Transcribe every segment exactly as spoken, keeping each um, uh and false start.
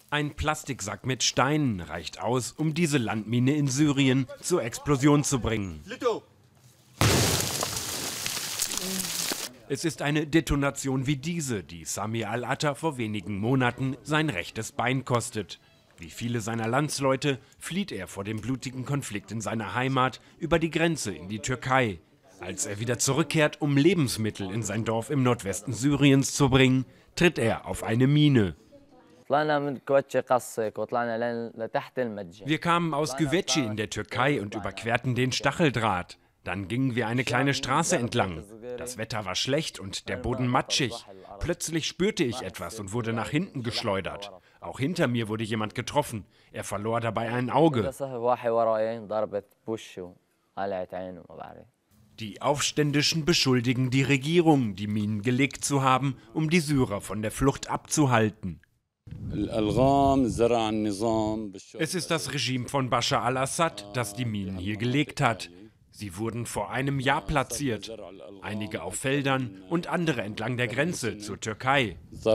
Ein Plastiksack mit Steinen reicht aus, um diese Landmine in Syrien zur Explosion zu bringen. Es ist eine Detonation wie diese, die Sami al-Atta vor wenigen Monaten sein rechtes Bein kostet. Wie viele seiner Landsleute flieht er vor dem blutigen Konflikt in seiner Heimat über die Grenze in die Türkei. Als er wieder zurückkehrt, um Lebensmittel in sein Dorf im Nordwesten Syriens zu bringen, tritt er auf eine Mine. Wir kamen aus Güveci in der Türkei und überquerten den Stacheldraht. Dann gingen wir eine kleine Straße entlang. Das Wetter war schlecht und der Boden matschig. Plötzlich spürte ich etwas und wurde nach hinten geschleudert. Auch hinter mir wurde jemand getroffen. Er verlor dabei ein Auge. Die Aufständischen beschuldigen die Regierung, die Minen gelegt zu haben, um die Syrer von der Flucht abzuhalten. Es ist das Regime von Bashar al-Assad, das die Minen hier gelegt hat. Sie wurden vor einem Jahr platziert, einige auf Feldern und andere entlang der Grenze zur Türkei.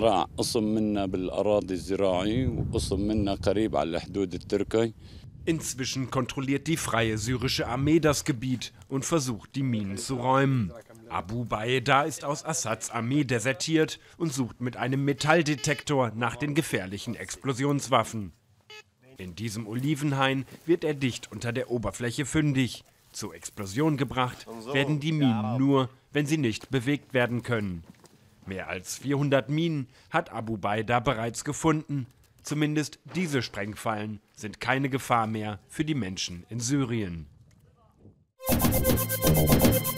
Inzwischen kontrolliert die Freie Syrische Armee das Gebiet und versucht, die Minen zu räumen. Abu Baeda ist aus Assads Armee desertiert und sucht mit einem Metalldetektor nach den gefährlichen Explosionswaffen. In diesem Olivenhain wird er dicht unter der Oberfläche fündig. Zur Explosion gebracht werden die Minen nur, wenn sie nicht bewegt werden können. Mehr als vierhundert Minen hat Abu Baeda bereits gefunden. Zumindest diese Sprengfallen sind keine Gefahr mehr für die Menschen in Syrien.